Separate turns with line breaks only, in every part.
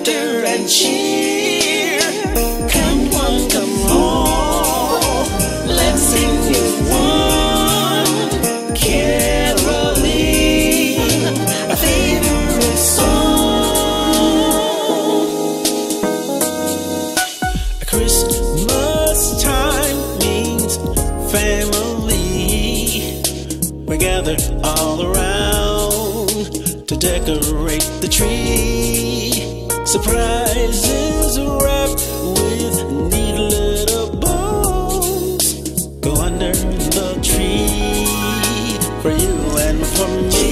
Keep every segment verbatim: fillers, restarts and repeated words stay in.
laughter and cheer. Come one, come all, let's sing as one. Caroling, a favorite song. Christmas time means family. We gather all around to decorate the tree. Surprises wrapped with neat little bows go under the tree for you and for me.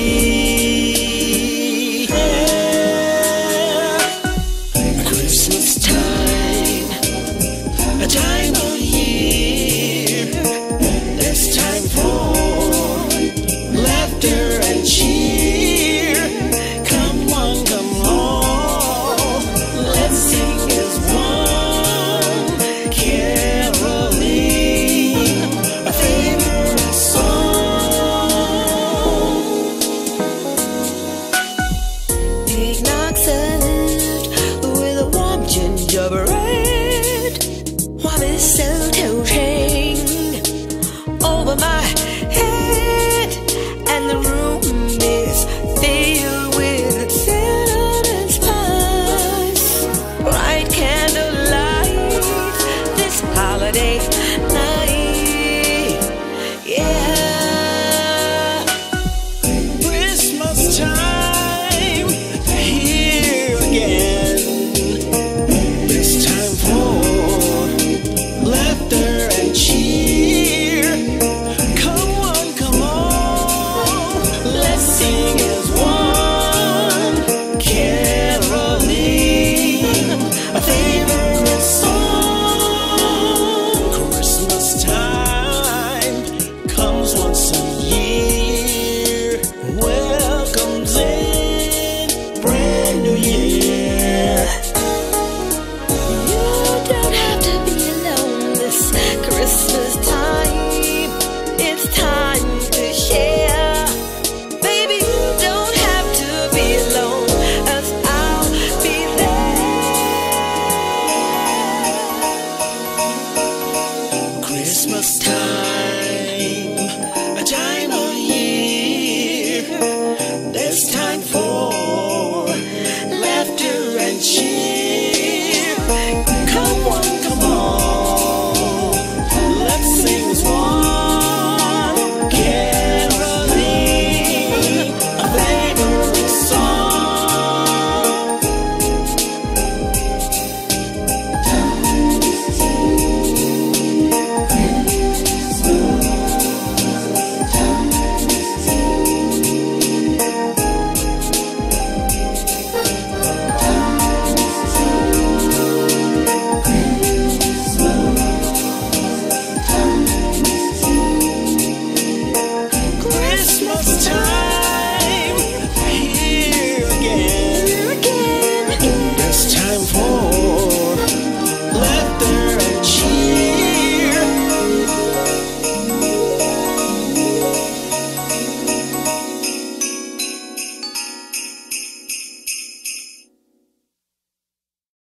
Yeah. Christmas time, a time of year. It's time for laughter and cheer. Come one, come all, let's sing as one. Caroling, a favorite song. Eggnog served with a warm gingerbread. While it's